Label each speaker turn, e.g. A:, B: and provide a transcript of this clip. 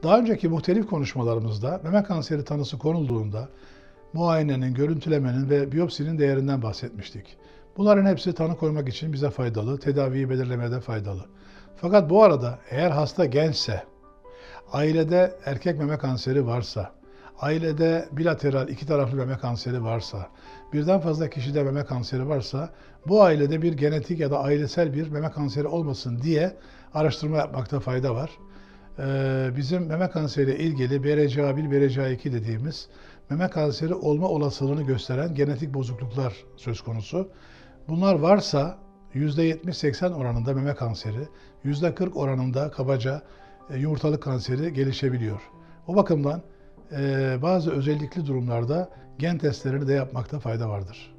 A: Daha önceki muhtelif konuşmalarımızda meme kanseri tanısı konulduğunda muayenenin, görüntülemenin ve biyopsinin değerinden bahsetmiştik. Bunların hepsi tanı koymak için bize faydalı, tedaviyi belirlemede faydalı. Fakat bu arada eğer hasta gençse, ailede erkek meme kanseri varsa, ailede bilateral iki taraflı meme kanseri varsa, birden fazla kişide meme kanseri varsa bu ailede bir genetik ya da ailesel bir meme kanseri olmasın diye araştırma yapmakta fayda var. Bizim meme kanseriyle ilgili BRCA1, BRCA2 dediğimiz meme kanseri olma olasılığını gösteren genetik bozukluklar söz konusu. Bunlar varsa %70-80 oranında meme kanseri, %40 oranında kabaca yumurtalık kanseri gelişebiliyor. O bakımdan bazı özellikli durumlarda gen testlerini de yapmakta fayda vardır.